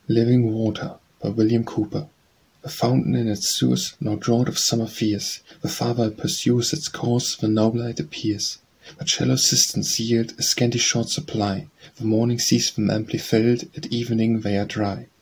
Living Water by William Cowper. A fountain in its source, no drought of summer fears. The farther it pursues its course, the nobler it appears. But shallow cisterns yield a scanty short supply. The morning sees them amply filled, at evening they are dry.